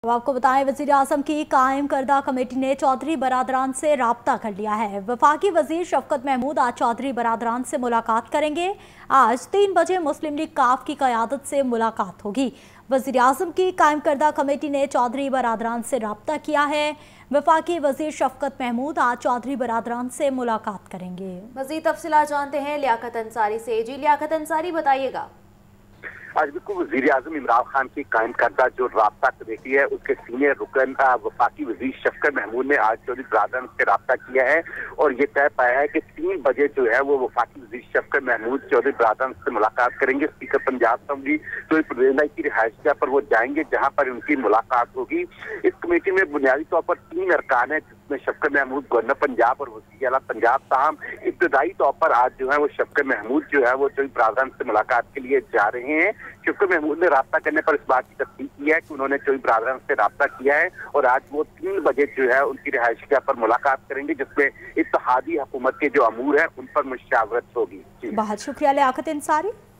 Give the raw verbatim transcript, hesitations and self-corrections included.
तो आपको बताएं, वज़ीर आज़म की कायम करदा कमेटी ने चौधरी बरादरान से राब्ता कर लिया है। वफाकी वज़ीर शफकत महमूद आज चौधरी बरादरान से मुलाकात करेंगे। आज तीन बजे मुस्लिम लीग काफ की क़यादत से मुलाकात होगी। वज़ीर आज़म की कायम करदा कमेटी ने चौधरी बरादरान से राब्ता किया है। वफाकी वज़ीर शफकत महमूद आज चौधरी बरादरान से मुलाकात करेंगे। मज़ीद तफसीलात जानते हैं लियाकत अंसारी से। जी लियाकत अंसारी, बताइएगा। आज बिल्कुल वज़ीर आज़म इमरान खान की कायम करदा जो राब्ता कमेटी है उसके सीनियर रुकन वफाकी वज़ीर शफकत महमूद ने आज चौधरी बरादरान से राब्ता किया है और ये तय पाया है कि तीन बजे जो है वो वफाकी वज़ीर शफकत महमूद चौधरी बरादरान से मुलाकात करेंगे। स्पीकर पंजाब असेंबली चौधरी परवेज़ इलाही की रिहाइशगाह पर वो जाएंगे, जहाँ पर उनकी मुलाकात होगी। इस कमेटी में बुनियादी तौर पर तीन अरकान है, जिसमें शफकत महमूद गवर्नर पंजाब और वज़ीर आला पंजाब। ताहम इब्तदाई तौर पर आज जो है वो शफकत महमूद जो है वो चौधरी बरादरान से मुलाकात के लिए जा रहे हैं। शफकत महमूद ने राब्ता करने पर इस बात की तस्दीक की है कि उन्होंने चौधरी बरादरान से राब्ता किया है और आज वो तीन बजे जो है उनकी रिहाइशगाह पर मुलाकात करेंगे, जिसमें इत्तेहादी हुकूमत के जो अमूर है उन पर मुशावरत होगी। बहुत शुक्रिया लियाकत अंसारी।